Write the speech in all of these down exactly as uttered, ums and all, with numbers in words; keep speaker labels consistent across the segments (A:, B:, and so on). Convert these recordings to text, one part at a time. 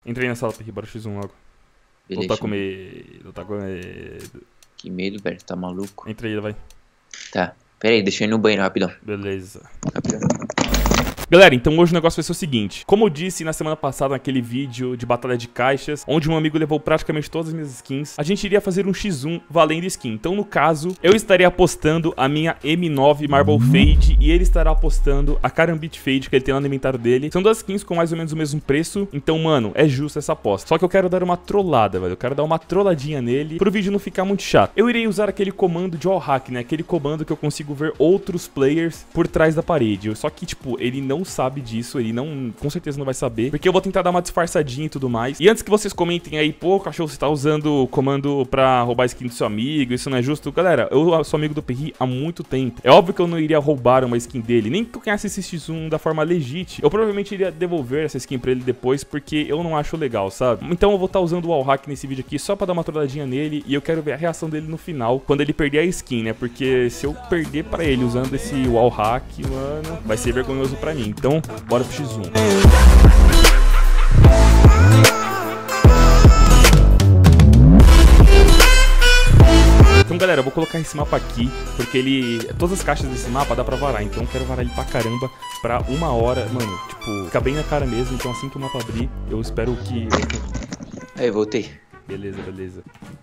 A: Entrei na sala, Perry, bora X um logo.
B: Beleza.
A: Lutar com medo. Lutar com medo.
B: Que medo, velho. Tá maluco?
A: Entra aí, vai.
B: Tá. Pera aí, deixa eu ir no banheiro rapidão.
A: Beleza.
B: Rapidão.
A: Galera, então hoje o negócio vai ser o seguinte. Como eu disse na semana passada naquele vídeo de batalha de caixas, onde um amigo levou praticamente todas as minhas skins, a gente iria fazer um X um valendo skin. Então no caso, eu estaria apostando a minha M nove Marble Fade e ele estará apostando a Karambit Fade que ele tem lá no inventário dele. São duas skins com mais ou menos o mesmo preço, então mano, é justo essa aposta. Só que eu quero dar uma trollada, velho. Eu quero dar uma trolladinha nele pro vídeo não ficar muito chato. Eu irei usar aquele comando de wallhack, né? Aquele comando que eu consigo ver outros players por trás da parede. Só que tipo, ele não não sabe disso, ele não, com certeza não vai saber, porque eu vou tentar dar uma disfarçadinha e tudo mais. E antes que vocês comentem aí, pô, cachorro, você tá usando o comando pra roubar a skin do seu amigo, isso não é justo. Galera, eu sou amigo do Perry há muito tempo. É óbvio que eu não iria roubar uma skin dele, nem que eu ganhasse esse X um da forma legítima. Eu provavelmente iria devolver essa skin pra ele depois, porque eu não acho legal, sabe? Então eu vou estar usando o wallhack nesse vídeo aqui só pra dar uma trolladinha nele, e eu quero ver a reação dele no final, quando ele perder a skin, né? Porque se eu perder pra ele usando esse wallhack, mano, vai ser vergonhoso pra mim. Então, bora pro X um. Então, galera, eu vou colocar esse mapa aqui, porque ele... todas as caixas desse mapa dá pra varar, então eu quero varar ele pra caramba pra uma hora, mano, tipo, ficar bem na cara mesmo. Então assim que o mapa abrir, eu espero que...
B: Aí, voltei.
A: Beleza, beleza.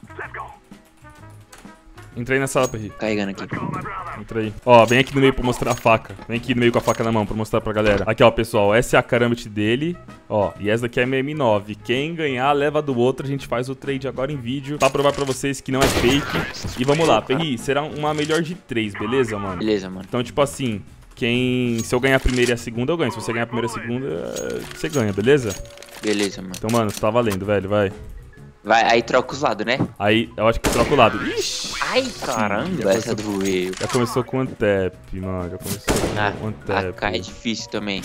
A: Entrei na sala, Perry.
B: Carregando aqui.
A: Entra aí. Ó, vem aqui no meio pra mostrar a faca. Vem aqui no meio com a faca na mão pra mostrar pra galera. Aqui, ó, pessoal. Essa é a Karambit dele. Ó, e essa daqui é a minha M nove. Quem ganhar, leva do outro. A gente faz o trade agora em vídeo pra provar pra vocês que não é fake. E vamos lá, Perry. Será uma melhor de três, beleza, mano?
B: Beleza, mano.
A: Então, tipo assim... Quem... Se eu ganhar a primeira e a segunda, eu ganho. Se você ganhar a primeira e a segunda, você ganha, beleza?
B: Beleza, mano.
A: Então, mano, tá valendo, velho. Vai.
B: Vai, aí troca os lados, né?
A: Aí, eu acho que troca o lado. Ixi!
B: Ai, caramba, essa doeu.
A: Já começou com o Antep, mano. Já começou com
B: Ah,
A: o Antep.
B: A K é difícil também.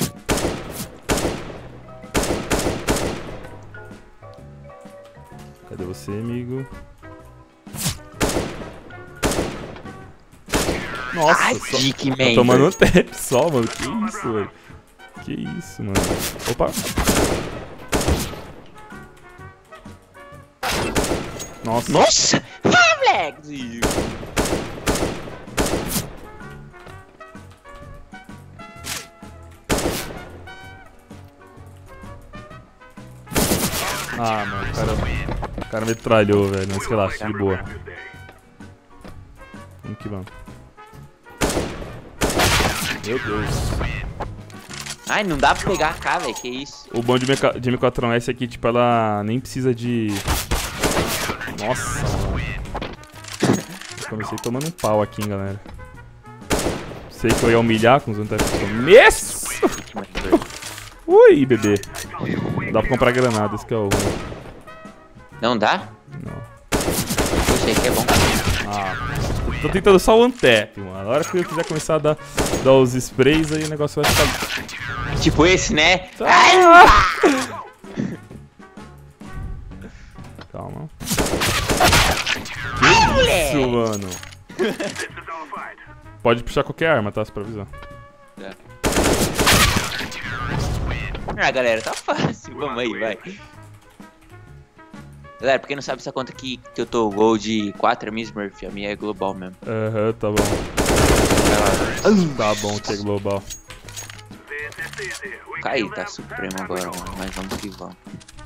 A: Cadê você, amigo? Nossa,
B: Ai,
A: só...
B: Dick,
A: Tá
B: man.
A: tomando um Antep só, mano. Que isso, velho? Que isso, mano? Opa! Nossa!
B: Nossa! Ah, moleque!
A: Ah, mano, o cara, o cara me tralhou, velho. Mas relaxa, de boa. Vamos que vamos. Meu Deus.
B: Ai, não dá pra pegar a K, velho. Que isso?
A: O bom de M quatro S aqui, tipo, ela nem precisa de... Nossa, mano. Eu comecei tomando um pau aqui, hein, galera. Sei que eu ia humilhar com os Antep no começo. Ui, bebê. Não dá pra comprar granada, esse que é o ruim.
B: Não dá?
A: Não.
B: Poxa, aí que é bom.
A: Ah, tô tentando só o Antep, mano. Na hora que eu quiser começar a dar, dar os sprays, aí o negócio vai ficar...
B: Tipo esse, né?
A: Ah! Calma. Que isso, mano? Pode puxar qualquer arma, tá? Só pra avisar.
B: Ah, galera, tá fácil. Vamos aí, vai. Galera, pra quem não sabe essa conta aqui que eu tô Gold quatro é minha Smurf, a minha é global mesmo.
A: Aham, uhum, tá bom. Tá bom que é global.
B: Cai, tá supremo agora, mano, mas vamos que vamos.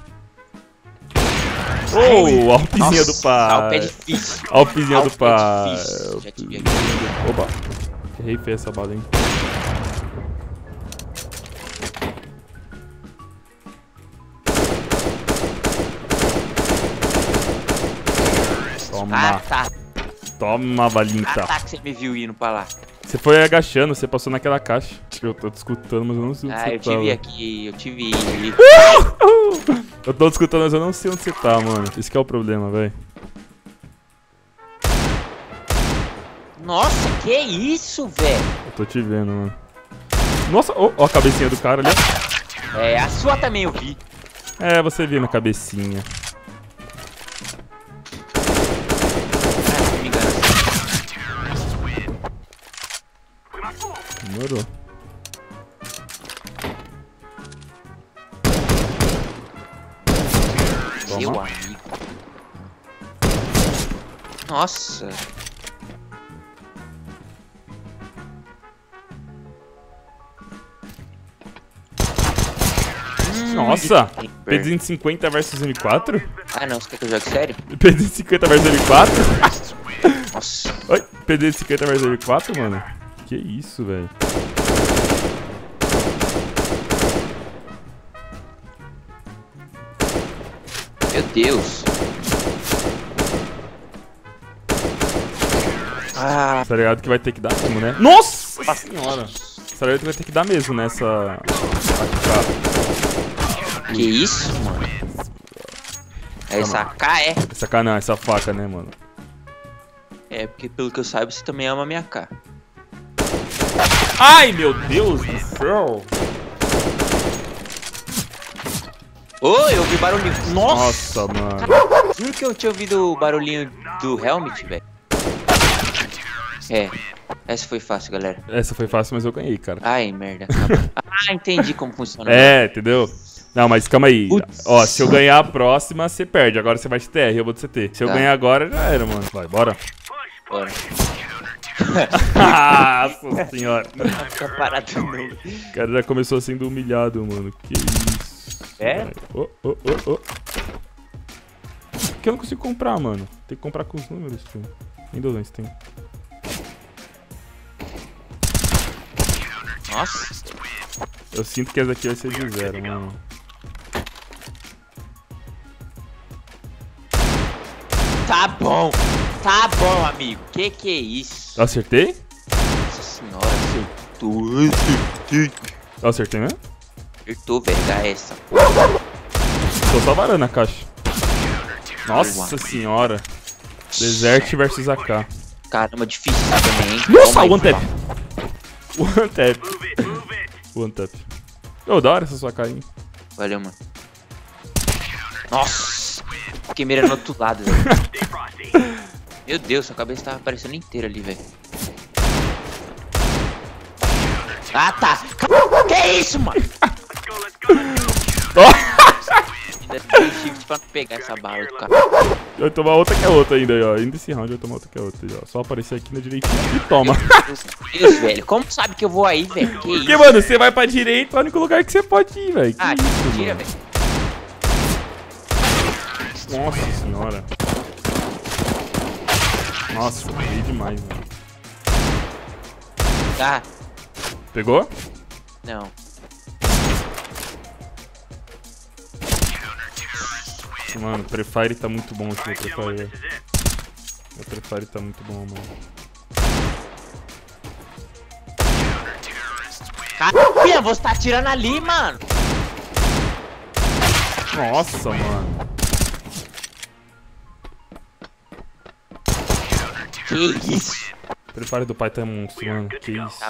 A: Oh, alpizinha do pai.
B: Alp é difícil.
A: Alpizinha do pai.
B: É difícil. Já tive aqui.
A: Opa, errei feio essa bala, hein. Toma.
B: Ah, tá.
A: Toma, balinha.
B: Ah, tá que você me viu indo pra lá.
A: Você foi agachando, você passou naquela caixa. Eu tô te escutando, mas eu não sei onde
B: ah,
A: você
B: eu
A: tá.
B: tive aqui, eu tive...
A: Eu tô te escutando, mas eu não sei onde você tá, mano. Esse que é o problema, velho.
B: Nossa, que isso, velho?
A: Eu tô te vendo, mano. Nossa, ó, ó a cabecinha do cara ali, ó.
B: É, a sua também eu vi.
A: É, você viu na cabecinha.
B: Ah, se não me engano.
A: Demorou.
B: Meu amigo. Nossa.
A: Nossa! P duzentos e cinquenta versus M quatro?
B: Ah não, você quer que eu jogue sério?
A: P duzentos e cinquenta versus M quatro?
B: Nossa.
A: Oi, P duzentos e cinquenta versus M quatro, mano? Que isso, velho?
B: Meu Deus. Ah.
A: Tá ligado que vai ter que dar mesmo, né? Nossa senhora! Tá ligado que vai ter que dar mesmo nessa...
B: Que isso, mano? Essa K é?
A: Essa K não, essa faca, né, mano?
B: É, porque pelo que eu saiba, você também ama a minha K.
A: Ai, meu Deus do céu!
B: Ô, oh, eu ouvi barulhinho. Nossa,
A: Nossa mano.
B: Juro que eu tinha ouvido o barulhinho do helmet, velho. É, essa foi fácil, galera.
A: Essa foi fácil, mas eu ganhei, cara.
B: Ai, merda. Ah, entendi como funciona.
A: É, entendeu? Não, mas calma aí.
B: Putz.
A: Ó, se eu ganhar a próxima, você perde. Agora você vai de T R, eu vou de C T. Se eu
B: Tá.
A: ganhar agora, já era, mano. Vai, bora.
B: Bora.
A: Nossa senhora.
B: Não fica parado não.
A: O cara já começou sendo humilhado, mano. Que isso.
B: É?
A: Ô, ô, ô, ô. Que eu não consigo comprar, mano. Tem que comprar com os números, tio. Indolência tem.
B: Nossa.
A: Eu sinto que essa aqui vai ser de zero, mano.
B: Tá bom. Tá bom, amigo. Que que é isso?
A: Eu acertei?
B: Nossa senhora, acertou. Acertei.
A: Eu acertei mesmo?
B: Acertou, velho. Dá essa.
A: Tô só varando a caixa. Nossa senhora. Desert versus A K.
B: Caramba, difícil também, hein?
A: Nossa,
B: Toma
A: one
B: aí,
A: tap. One tap. One tap. Ô, da hora essa sua carinha.
B: Valeu, mano. Nossa. Fiquei mirando no outro lado, velho. Meu Deus, sua cabeça tava aparecendo inteira ali, velho. Ah, tá. Que isso, mano? Ainda tem shift pra não pegar essa bala do cara.
A: Vai tomar outra que é outra ainda, aí, ó. Ainda esse round vai tomar outra que é outra, aí, ó. Só aparecer aqui na direitinha e toma.
B: Meu Deus, velho. Como sabe que eu vou aí, velho? Que
A: Porque,
B: isso?
A: mano, você vai pra direita, é o único lugar que você pode ir, velho.
B: Ah,
A: Que isso,
B: tira,
A: mano.
B: velho.
A: Nossa senhora. Nossa, peguei demais, mano.
B: Tá.
A: Pegou?
B: Não.
A: Mano, o Prefire tá muito bom aqui, o Prefire. O Prefire tá muito bom, mano.
B: Caralho, você tá atirando ali, mano.
A: Nossa, mano.
B: Que isso?
A: O Prefire do pai tá monstro, mano. Que isso.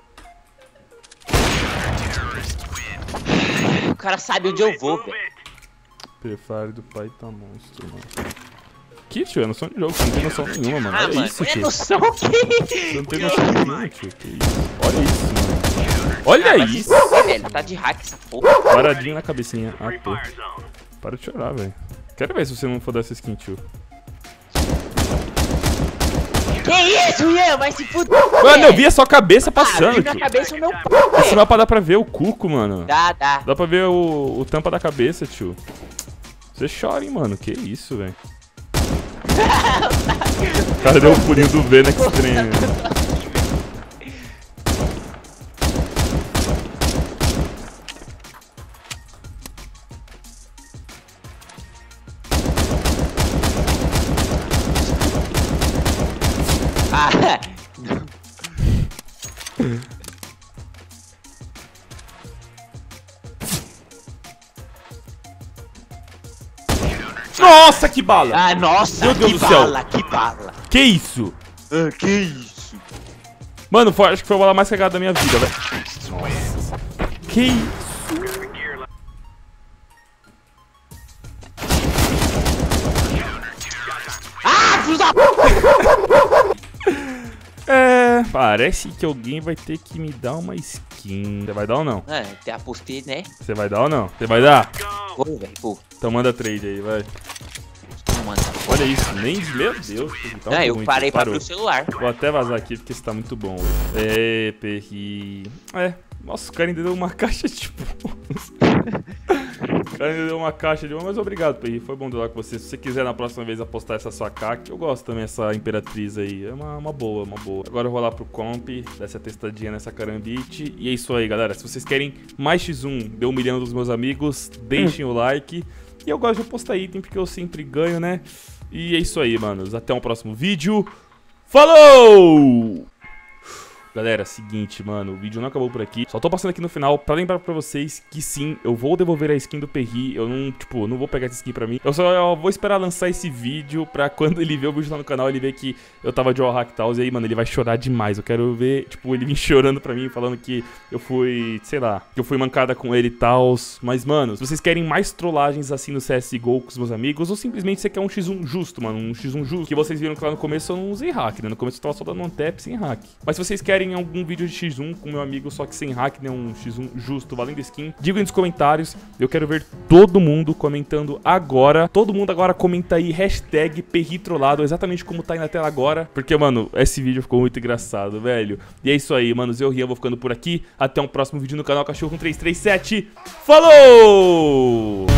B: O cara sabe onde eu vou, velho.
A: Prefire do pai tá monstro, mano. Que, tio? É noção de jogo, você não tem noção nenhuma, mano.
B: Ah,
A: Olha
B: mano,
A: isso,
B: é
A: tio.
B: noção o quê?
A: Você não tem noção nenhuma, tio. Que isso? Olha isso, mano. Olha
B: Ah, mas
A: isso!
B: isso, velho, tá de hack essa porra.
A: Paradinho na cabecinha. Ah, tô. Para de chorar, velho. Quero ver se você não for dessa skin, tio.
B: Que isso, Ian? Vai se fuder.
A: Mano, eu vi a sua cabeça
B: Ah,
A: passando,
B: vi na
A: tio.
B: cabeça o meu pau,
A: Esse
B: velho.
A: mapa dá pra ver o cuco, mano.
B: Dá, dá.
A: Dá pra ver o, o tampa da cabeça, tio. Você chora, hein, mano. Que isso, velho. O cara deu um pulinho do V na Extreme.
B: Ah,
A: Nossa, que bala!
B: ah, nossa,
A: Meu Deus
B: que
A: do céu.
B: bala, que bala.
A: Que isso?
B: Ah, que isso?
A: Mano, foi, acho que foi a bola mais cagada da minha vida, velho. Nossa. Que isso?
B: Ah, filho da...
A: É... Parece que alguém vai ter que me dar uma skin. Você vai dar ou não?
B: É, até apostei, né?
A: Você vai dar ou não? Você vai dar?
B: Pô, velho, pô.
A: Então manda trade aí, vai.
B: Não manda.
A: Olha isso, nem... Meu Deus. Tá
B: Não, eu
A: muito.
B: parei pra
A: Parou.
B: abrir o celular.
A: Vou até vazar aqui porque você tá muito bom hoje. É, Perri. É. Nossa, o cara ainda deu uma caixa de bônus. O cara ainda deu uma caixa de bônus, mas obrigado, Perri. Foi bom duelar com você. Se você quiser na próxima vez apostar essa sua C A C, eu gosto também dessa Imperatriz aí. É uma, uma boa, uma boa. Agora eu vou lá pro comp, dar essa testadinha nessa carambite. E é isso aí, galera. Se vocês querem mais X um, dê um milhão dos meus amigos, deixem o like. E eu gosto de apostar item porque eu sempre ganho, né? E é isso aí, manos. Até um próximo vídeo. Falou! Galera, seguinte, mano, o vídeo não acabou por aqui. Só tô passando aqui no final pra lembrar pra vocês que sim, eu vou devolver a skin do Perri. Eu não, tipo, não vou pegar essa skin pra mim. Eu só eu vou esperar lançar esse vídeo pra quando ele ver o vídeo lá no canal, ele ver que eu tava de Wallhack e tal. E aí, mano, ele vai chorar demais. Eu quero ver, tipo, ele vir chorando pra mim, falando que eu fui, sei lá, que eu fui mancada com ele e tal. Mas, mano, se vocês querem mais trollagens assim no C S G O com os meus amigos, ou simplesmente você quer um X um justo, mano, um X um justo, que vocês viram que lá no começo eu não usei hack, né? No começo eu tava só dando um tap sem hack. Mas se vocês querem algum vídeo de X um com meu amigo, só que sem hack, né? Um X um justo, valendo skin, diga aí nos comentários. Eu quero ver todo mundo comentando agora. Todo mundo agora comenta aí, hashtag Perritrollado, exatamente como tá aí na tela agora. Porque, mano, esse vídeo ficou muito engraçado, velho. E é isso aí, manos. Eu, Rian, vou ficando por aqui. Até um próximo vídeo no canal Cachorro um três três sete. Falou!